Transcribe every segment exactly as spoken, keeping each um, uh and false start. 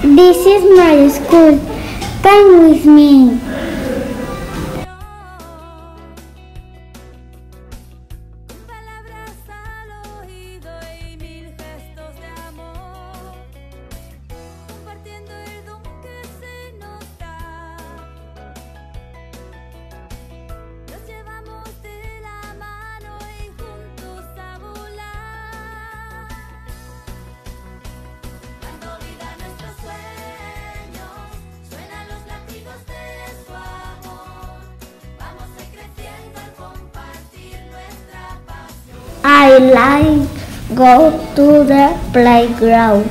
This is my school. Come with me. I like go to the playground.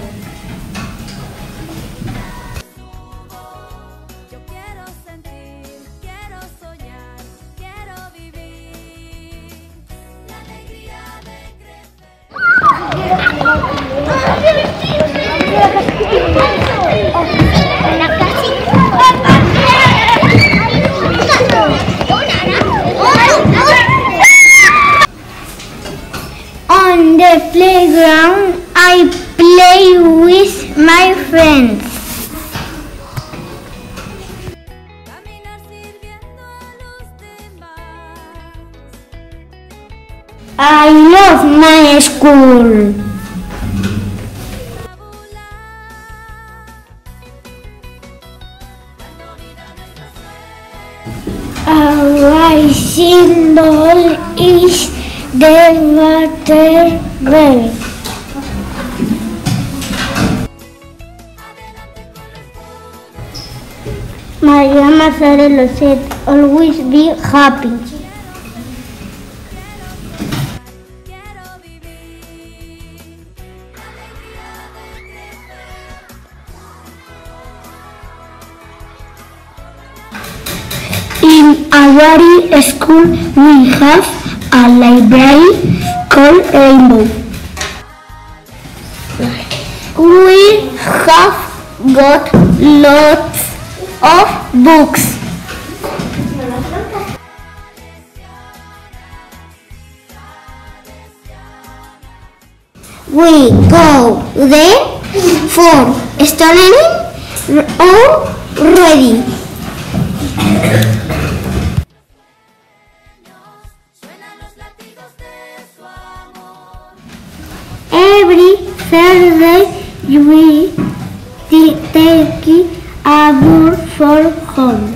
On the playground, I play with my friends. I love my school. A rising doll is the water girl. María Mazzarello said, always be happy. In our school we have a library called Rainbow. We have got lots of books. We go there for studying or reading. Every Thursday we take a book for home.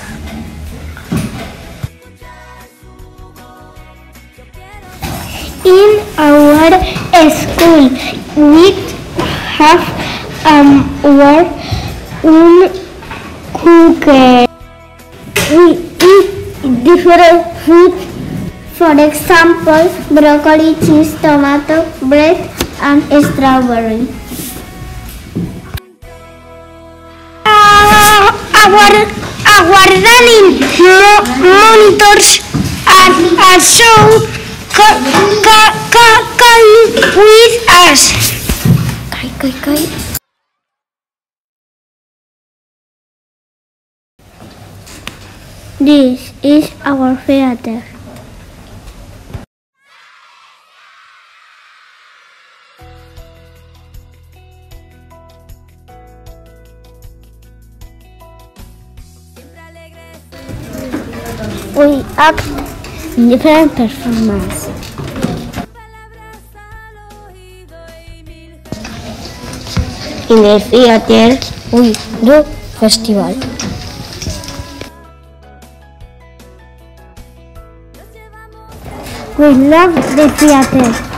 In our school we have um, our own cooker. We eat different foods, for example, broccoli, cheese, tomato, bread, and strawberry. Uh, our our running mo monitors are, are so ca ca ca come with us. Kai, kai, kai. This is our theater. We act in different performances. In the theater, we do festival. We love the theater.